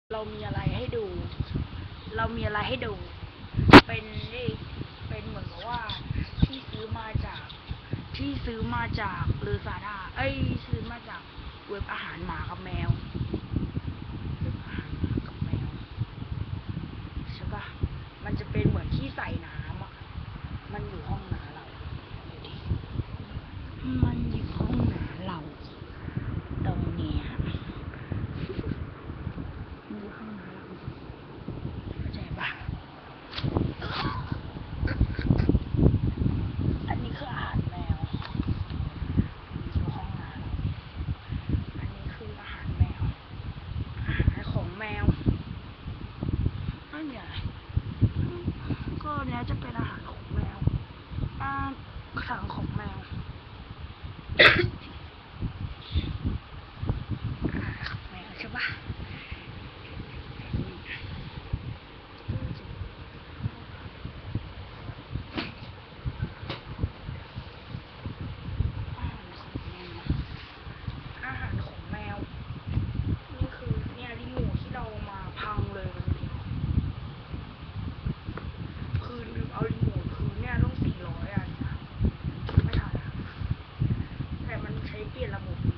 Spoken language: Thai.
เรามีอะไรให้ดู เป็นนี่เป็นเหมือนกับว่าที่ซื้อมาจากหรือซาด้าซื้อมาจากเว็บอาหารหมากับแมวใช่ปะมันจะเป็นเหมือนที่ใส่น้ำอ่ะมันอยู่ห้องน้ำเรามันอยู่ห้องน้ำเราตรงเนี้ยมันอยู่ห้องน้ำเราเข้าใจปะอันนี้คืออาหารแมวอยู่ห้องน้ำเราอันนี้คืออาหารแมวอาหารของแมวนั่นไงก็เนี้ยจะเป็นอาหารของแมวสั่งของแมวแมวใช่ปะอาหารของแมวนี่คือเนี่ยรีโมทที่เรามาพังเลยมันคือลืมเอารีโมทคือเนี่ยต้อง400 อ่ะไม่ทันแต่มันใช้เปลี่ยนระบบ